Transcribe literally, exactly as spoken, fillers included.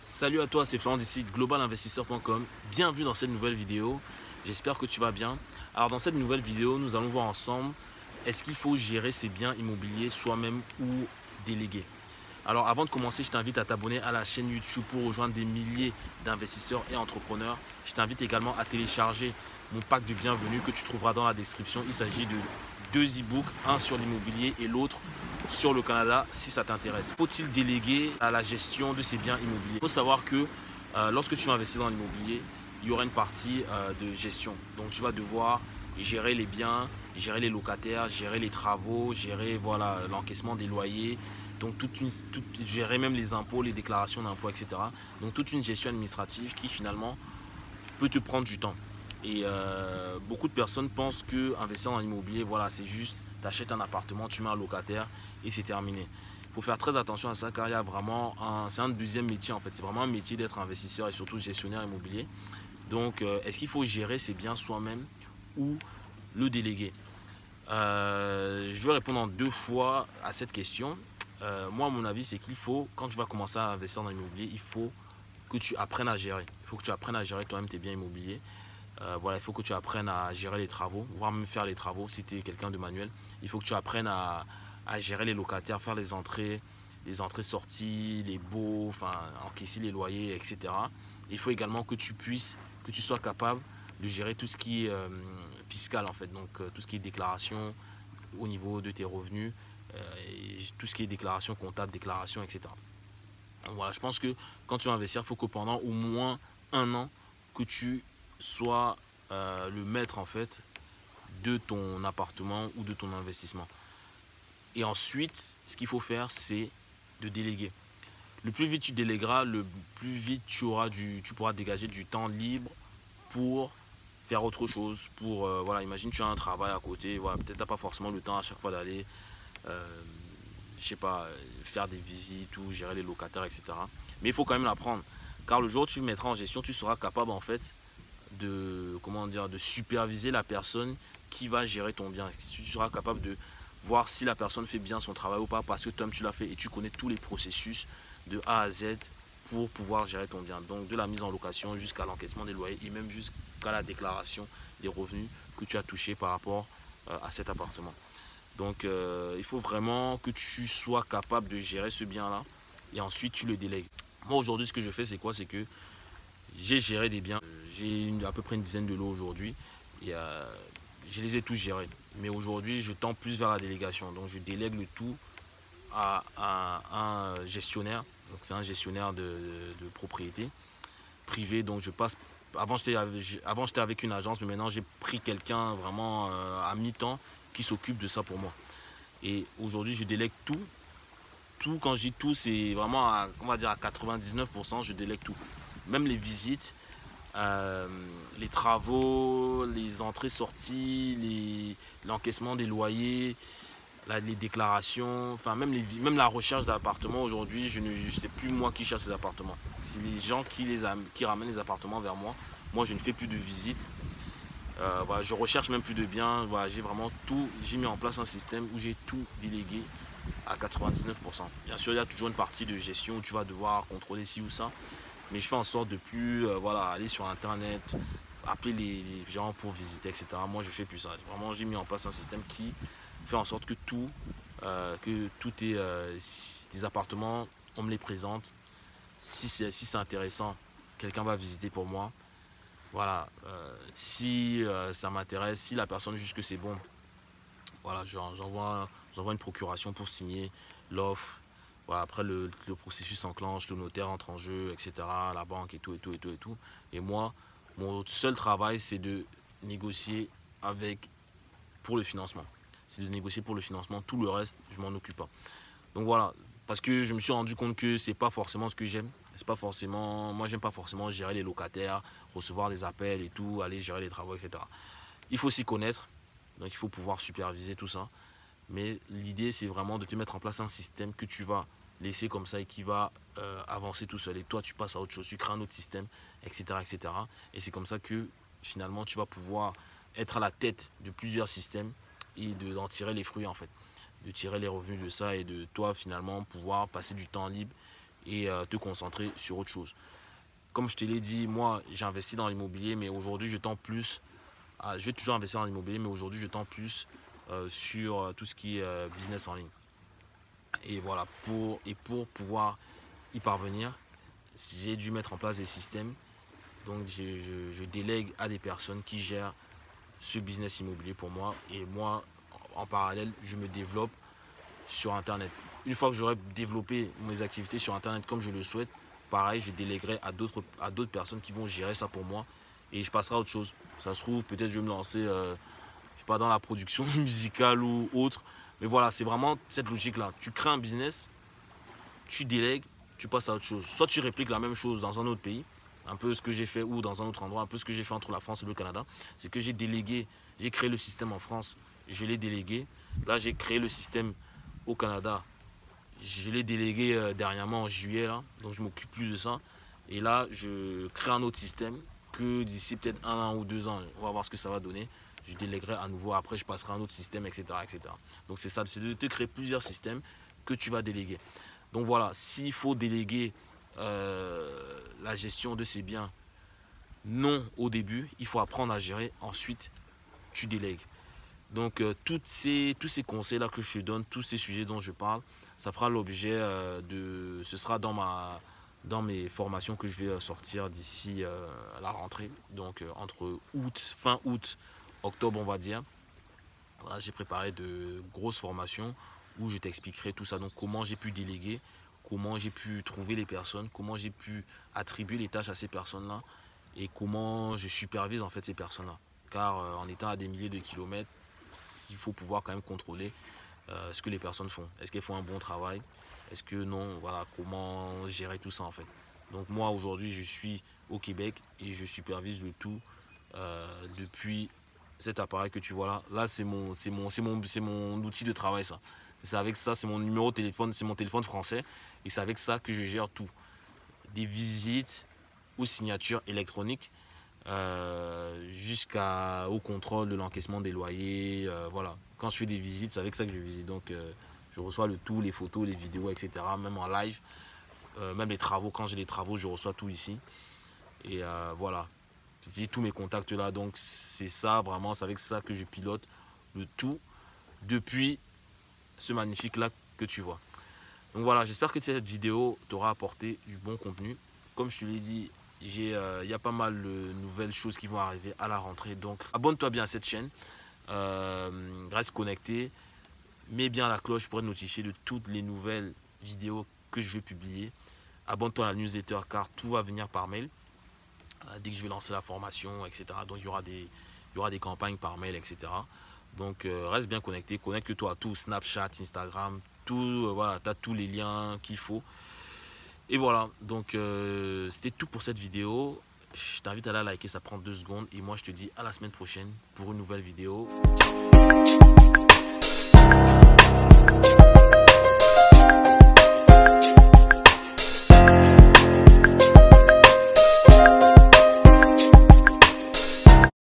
Salut à toi, c'est Florent du site global investisseur point com. Bienvenue dans cette nouvelle vidéo. J'espère que tu vas bien. Alors dans cette nouvelle vidéo, nous allons voir ensemble est-ce qu'il faut gérer ses biens immobiliers soi-même ou déléguer. Alors avant de commencer, je t'invite à t'abonner à la chaîne YouTube pour rejoindre des milliers d'investisseurs et entrepreneurs. Je t'invite également à télécharger mon pack de bienvenue que tu trouveras dans la description. Il s'agit de deux e-books, un sur l'immobilier et l'autre sur le Canada si ça t'intéresse. Faut-il déléguer à la gestion de ces biens immobiliers? Il faut savoir que euh, lorsque tu vas investir dans l'immobilier, il y aura une partie euh, de gestion. Donc tu vas devoir gérer les biens, gérer les locataires, gérer les travaux, gérer voilà, l'encaissement des loyers, donc toute une, toute, gérer même les impôts, les déclarations d'impôts, et cetera. Donc toute une gestion administrative qui finalement peut te prendre du temps. Et euh, beaucoup de personnes pensent que investir dans l'immobilier, voilà, c'est juste, tu achètes un appartement, tu mets un locataire et c'est terminé. Il faut faire très attention à ça car il y a vraiment un, c'est un deuxième métier en fait. C'est vraiment un métier d'être investisseur et surtout gestionnaire immobilier. Donc, euh, est-ce qu'il faut gérer ses biens soi-même ou le déléguer? euh, Je vais répondre en deux fois à cette question. Euh, moi, à mon avis, c'est qu'il faut, quand tu vas commencer à investir dans l'immobilier, il faut que tu apprennes à gérer. Il faut que tu apprennes à gérer toi-même tes biens immobiliers. Euh, voilà, il faut que tu apprennes à gérer les travaux, voire même faire les travaux si tu es quelqu'un de manuel. Il faut que tu apprennes à, à gérer les locataires, faire les entrées, les entrées sorties, les baux, enfin encaisser les loyers, et cetera. Il faut également que tu puisses, que tu sois capable de gérer tout ce qui est euh, fiscal en fait, donc euh, tout ce qui est déclaration au niveau de tes revenus, euh, et tout ce qui est déclaration comptable, déclaration, et cetera. Donc voilà, je pense que quand tu vas investir, il faut que pendant au moins un an que tu sois euh, le maître en fait de ton appartement ou de ton investissement. Et ensuite, ce qu'il faut faire, c'est de déléguer. Le plus vite tu délégueras, le plus vite tu, auras du, tu pourras dégager du temps libre pour faire autre chose. Pour, euh, voilà, imagine tu as un travail à côté, voilà, peut-être tu n'as pas forcément le temps à chaque fois d'aller, euh, je sais pas, faire des visites ou gérer les locataires, et cetera. Mais il faut quand même l'apprendre. Car le jour où tu le mettras en gestion, tu seras capable en fait de, comment dire, de superviser la personne qui va gérer ton bien. Tu seras capable de voir si la personne fait bien son travail ou pas parce que toi tu l'as fait et tu connais tous les processus de A à Z pour pouvoir gérer ton bien. Donc de la mise en location jusqu'à l'encaissement des loyers et même jusqu'à la déclaration des revenus que tu as touchés par rapport euh, à cet appartement. Donc euh, il faut vraiment que tu sois capable de gérer ce bien-là et ensuite tu le délègues. Moi aujourd'hui ce que je fais c'est quoi? C'est que j'ai géré des biens. J'ai à peu près une dizaine de lots aujourd'hui. Et euh, je les ai tous gérés. Mais aujourd'hui, je tends plus vers la délégation. Donc, je délègue le tout à, à, à un gestionnaire. Donc, c'est un gestionnaire de, de, de propriété privée. Donc, je passe. Avant, j'étais avant, j'étais avec une agence, mais maintenant, j'ai pris quelqu'un vraiment euh, à mi-temps qui s'occupe de ça pour moi. Et aujourd'hui, je délègue tout. Tout, quand je dis tout, c'est vraiment, à, on va dire à quatre-vingt-dix-neuf pour cent, je délègue tout. Même les visites, euh, les travaux, les entrées-sorties, l'encaissement des loyers, la, les déclarations, enfin même, les, même la recherche d'appartements. Aujourd'hui, je ne sais plus moi qui cherche ces appartements. C'est les gens qui, les a, qui ramènent les appartements vers moi. Moi, je ne fais plus de visites. Euh, voilà, je recherche même plus de biens. Voilà, j'ai vraiment tout, j'ai mis en place un système où j'ai tout délégué à quatre-vingt-dix-neuf pour cent. Bien sûr, il y a toujours une partie de gestion où tu vas devoir contrôler ci ou ça. Mais je fais en sorte de plus euh, voilà, aller sur internet, appeler les, les gens pour visiter, et cetera. Moi je fais plus ça. Vraiment j'ai mis en place un système qui fait en sorte que tout, euh, que tout est euh, des appartements, on me les présente. Si c'est si c'est intéressant, quelqu'un va visiter pour moi. Voilà. Euh, si euh, ça m'intéresse, si la personne juge que c'est bon, voilà, j'envoie j'envoie une procuration pour signer l'offre. Voilà, après le, le processus s'enclenche, le notaire entre en jeu, et cetera. La banque et tout, et tout, et tout, et tout. Et moi, mon seul travail, c'est de négocier avec pour le financement. C'est de négocier pour le financement. Tout le reste, je m'en occupe pas. Donc voilà, parce que je me suis rendu compte que c'est pas forcément ce que j'aime. C'est pas forcément, moi, j'aime pas forcément gérer les locataires, recevoir des appels et tout, aller gérer les travaux, et cetera. Il faut s'y connaître, donc il faut pouvoir superviser tout ça. Mais l'idée, c'est vraiment de te mettre en place un système que tu vas laisser comme ça et qui va euh, avancer tout seul. Et toi, tu passes à autre chose, tu crées un autre système, et cetera, et cetera. Et c'est comme ça que finalement, tu vas pouvoir être à la tête de plusieurs systèmes et d'en tirer les fruits en fait. De tirer les revenus de ça et de toi finalement pouvoir passer du temps libre et euh, te concentrer sur autre chose. Comme je te l'ai dit, moi j'ai investi dans l'immobilier, mais aujourd'hui je tends plus, à, je vais toujours investir dans l'immobilier, mais aujourd'hui je tends plus euh, sur euh, tout ce qui est euh, business en ligne. Et voilà, pour, et pour pouvoir y parvenir, j'ai dû mettre en place des systèmes. Donc je, je, je délègue à des personnes qui gèrent ce business immobilier pour moi. Et moi, en parallèle, je me développe sur Internet. Une fois que j'aurai développé mes activités sur Internet comme je le souhaite, pareil, je délèguerai à d'autres à d'autres personnes qui vont gérer ça pour moi et je passerai à autre chose. Ça se trouve, peut-être je vais me lancer, euh, je sais pas, dans la production musicale ou autre. Mais voilà, c'est vraiment cette logique-là. Tu crées un business, tu délègues, tu passes à autre chose. Soit tu répliques la même chose dans un autre pays, un peu ce que j'ai fait, ou dans un autre endroit, un peu ce que j'ai fait entre la France et le Canada. C'est que j'ai délégué, j'ai créé le système en France, je l'ai délégué. Là, j'ai créé le système au Canada. Je l'ai délégué euh, dernièrement en juillet, là, donc je ne m'occupe plus de ça. Et là, je crée un autre système que d'ici peut-être un an ou deux ans, on va voir ce que ça va donner. Je délèguerai à nouveau, après je passerai à un autre système, et cetera et cetera. Donc c'est ça, c'est de te créer plusieurs systèmes que tu vas déléguer. Donc voilà, s'il faut déléguer euh, la gestion de ces biens, non au début, il faut apprendre à gérer, ensuite tu délègues. Donc euh, toutes ces, tous ces conseils-là que je te donne, tous ces sujets dont je parle, ça fera l'objet euh, de... Ce sera dans, ma, dans mes formations que je vais sortir d'ici euh, la rentrée. Donc euh, entre août, fin août, octobre on va dire. Voilà, j'ai préparé de grosses formations où je t'expliquerai tout ça. Donc comment j'ai pu déléguer, comment j'ai pu trouver les personnes, comment j'ai pu attribuer les tâches à ces personnes-là et comment je supervise en fait ces personnes-là. Car euh, en étant à des milliers de kilomètres, il faut pouvoir quand même contrôler euh, ce que les personnes font. Est-ce qu'elles font un bon travail? Est-ce que non? Voilà, comment gérer tout ça en fait. Donc moi aujourd'hui je suis au Québec et je supervise le tout euh, depuis cet appareil que tu vois là. Là c'est mon, c'est mon, c'est mon, c'est mon outil de travail ça. C'est avec ça, c'est mon numéro de téléphone, c'est mon téléphone français et c'est avec ça que je gère tout. Des visites ou signatures électroniques. Euh, jusqu'au contrôle de l'encaissement des loyers, euh, voilà. Quand je fais des visites, c'est avec ça que je visite. Donc euh, je reçois le tout, les photos, les vidéos, et cetera. Même en live, euh, même les travaux. Quand j'ai des travaux, je reçois tout ici. Et euh, voilà, j'ai tous mes contacts là. Donc c'est ça vraiment, c'est avec ça que je pilote le tout depuis ce magnifique lac que tu vois. Donc voilà, j'espère que cette vidéo t'aura apporté du bon contenu. Comme je te l'ai dit, il euh, y a pas mal de nouvelles choses qui vont arriver à la rentrée. Donc abonne-toi bien à cette chaîne. Euh, reste connecté. Mets bien la cloche pour être notifié de toutes les nouvelles vidéos que je vais publier. Abonne-toi à la newsletter car tout va venir par mail. Euh, dès que je vais lancer la formation, et cetera. Donc il y aura des, il y aura des campagnes par mail, et cetera. Donc euh, reste bien connecté. Connecte-toi à tout. Snapchat, Instagram, tout. Euh, voilà, tu as tous les liens qu'il faut. Et voilà, donc euh, c'était tout pour cette vidéo. Je t'invite à la liker, ça prend deux secondes. Et moi, je te dis à la semaine prochaine pour une nouvelle vidéo. Ciao.